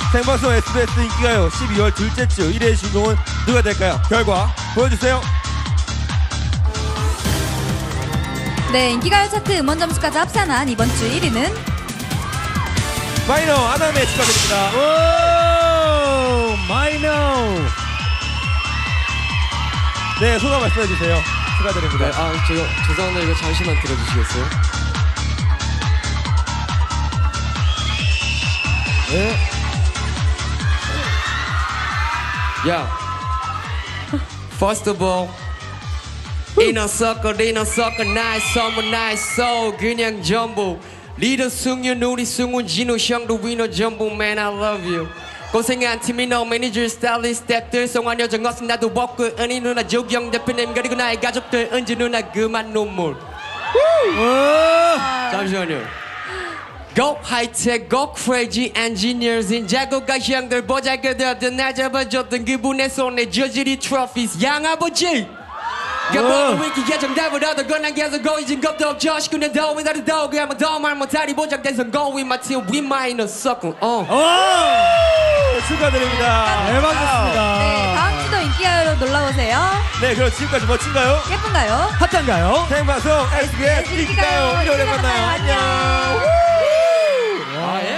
생방송 SBS 인기가요 12월 둘째 주 1회 주인공은 누가 될까요? 결과 보여주세요. 네, 인기가요 차트 음원 점수까지 합산한 이번 주 1위는 마이너 아나메 축하드립니다. 오, 마이너. 네, 소감 말씀해주세요. 축하드립니다. 네, 제가 죄송한데 이거 잠시만 들어주시겠어요? 네. Yeah. First of all, ain't no sucker, nice summer, nice soul. 그냥 전부. 리더 승윤, 우리 승훈, 진우, 형도 위너 전부. Man, I love you. 고생한 팀이 너 매니저, 스타일리스트, 스태프들, 송환 여정, 어승 나도 먹고 은희 누나, 조경 대표님 그리고 나의 가족들, 은지 누나 그만 눈물. 잠시만요. Go high-tech, go crazy engineers in 자고가 형들 보잘것없던 나 잡아줬던 그분의 손에 저지리 트로피스 양아버지 가방을 위기 정답을 얻어 건난 계속 고이진 겁도 없죠 시군의 더위 나를 더우게 하면 더 말 못하리 보장된 선거위 마치 we minor sucker 축하드립니다. 대박이었습니다. 네, 다음 주도 인기가요로 놀러오세요. 네, 그럼 지금까지 멋진가요? 예쁜가요? 핫한가요? 생방송 SBS 인기가요. 일요일에 만나요. 안녕. 아,